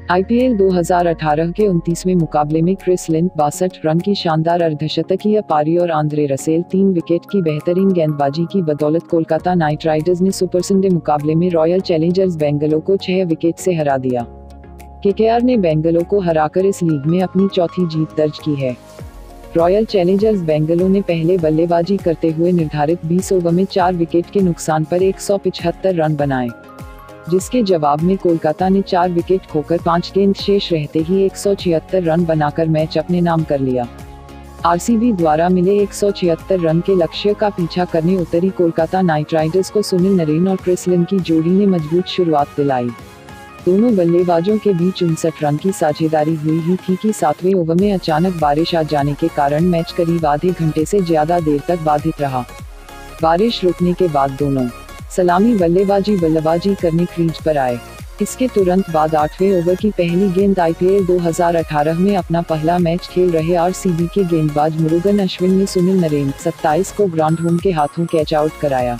IPL 2018 के 29वें मुकाबले में क्रिस लिन 62 रन की शानदार अर्धशतकीय पारी और आंद्रे रसेल 3 विकेट की बेहतरीन गेंदबाजी की बदौलत कोलकाता नाइट राइडर्स ने सुपर संडे मुकाबले में रॉयल चैलेंजर्स बेंगलोर को 6 विकेट से हरा दिया। केकेआर ने बेंगलोर को हराकर इस लीग में अपनी चौथी जीत दर्ज की है। रॉयल चैलेंजर्स बेंगलोर ने पहले बल्लेबाजी करते हुए निर्धारित 20 ओवर में 4 विकेट के नुकसान पर 175 रन बनाए, जिसके जवाब में कोलकाता ने 4 विकेट खोकर 5 गेंद शेष रहते ही 176 रन बनाकर मैच अपने नाम कर लिया। आरसीबी द्वारा मिले 176 रन के लक्ष्य का पीछा करने उतरी कोलकाता नाइट राइडर्स को सुनील नरेन और क्रिस लिन की जोड़ी ने मजबूत शुरुआत दिलाई। दोनों बल्लेबाजों के बीच 59 रन की साझेदारी हुई ही थी कि 7वें ओवर में अचानक बारिश आ जाने के कारण मैच करीब आधे घंटे से ज्यादा देर तक बाधित रहा। बारिश रुकने के बाद दोनों सलामी बल्लेबाजी करने क्रीज पर आए। इसके तुरंत बाद 8वें ओवर की पहली गेंद आईपीएल 2018 में अपना पहला मैच खेल रहे आरसीबी के गेंदबाज मुरुगन अश्विन ने सुनील नरेन 27 को ग्रांडहोम के हाथों कैच आउट कराया।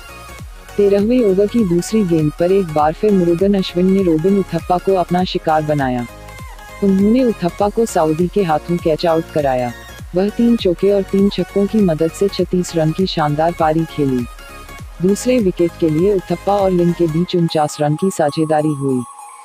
13वें ओवर की दूसरी गेंद पर एक बार फिर मुरुगन अश्विन ने रोबिन उथप्पा को अपना शिकार बनाया। उन्होंने उथप्पा को सऊदी के हाथों कैच आउट कराया। वह 3 चौके और 3 छक्कों की मदद से 36 रन की शानदार पारी खेली। दूसरे विकेट के लिए उथप्पा और लिन के बीच 49 रन की साझेदारी हुई।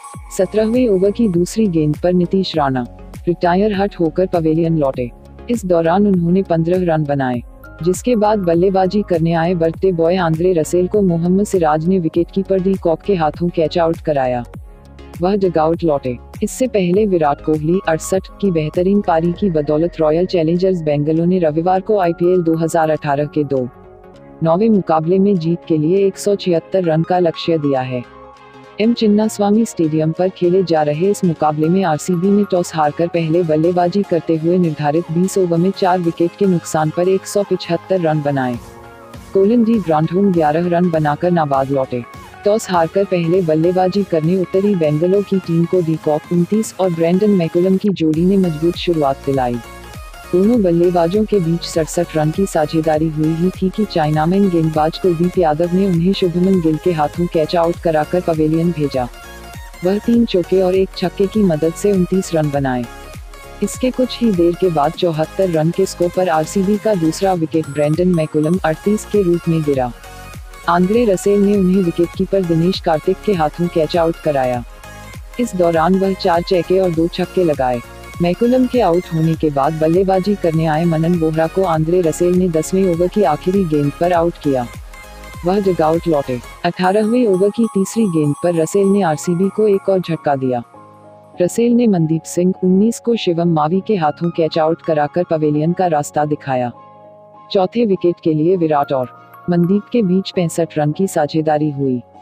17वें ओवर की दूसरी गेंद पर नीतीश राणा रिटायर हट होकर पवेलियन लौटे। इस दौरान उन्होंने 15 रन बनाए, जिसके बाद बल्लेबाजी करने आए बर्थे बॉय आंद्रे रसेल को मोहम्मद सिराज ने विकेटकीपर डी कॉक के हाथों कैच आउट कराया। वह डगआउट लौटे। इससे पहले विराट कोहली 68 की बेहतरीन पारी की बदौलत रॉयल चैलेंजर्स बेंगलोर ने रविवार को आईपीएल 2018 के 9वें मुकाबले में जीत के लिए 176 रन का लक्ष्य दिया है। एम चिन्नास्वामी स्टेडियम पर खेले जा रहे इस मुकाबले में आरसीबी ने टॉस हारकर पहले बल्लेबाजी करते हुए निर्धारित 20 ओवर में 4 विकेट के नुकसान पर 175 रन बनाए। कोलिन डी ग्रांडहोम 11 रन बनाकर नाबाद लौटे। टॉस हारकर पहले बल्लेबाजी करने उतरी बेंगलोर की टीम को डी कॉक 29 और ब्रेंडन मैकुलम की जोड़ी ने मजबूत शुरुआत दिलाई। दोनों बल्लेबाजों के बीच 67 रन की साझेदारी हुई ही थी कि चाइनामैन गेंदबाज कुलदीप यादव ने उन्हें शुभमन गिल के हाथों कैच आउट कराकर पवेलियन भेजा। वह 3 चौके और 1 छक्के की मदद से 29 रन बनाए। इसके कुछ ही देर के बाद 74 रन के स्कोर पर आरसीबी का दूसरा विकेट ब्रेंडन मैकुलम 38 के रूप में गिरा। आंद्रे रसेल ने उन्हें विकेटकीपर दिनेश कार्तिक के हाथों कैच आउट कराया। इस दौरान वह 4 चौके और 2 छक्के लगाए। मैकुलम के आउट होने के बाद बल्लेबाजी करने आए मनन बोहरा को आंद्रे रसेल ने 10वें ओवर की आखिरी गेंद पर आउट किया। वह डगआउट लौटे। 18वें ओवर की तीसरी गेंद पर रसेल ने आरसीबी को एक और झटका दिया। रसेल ने मनदीप सिंह 19 को शिवम मावी के हाथों कैच आउट कराकर पवेलियन का रास्ता दिखाया। चौथे विकेट के लिए विराट और मनदीप के बीच 65 रन की साझेदारी हुई।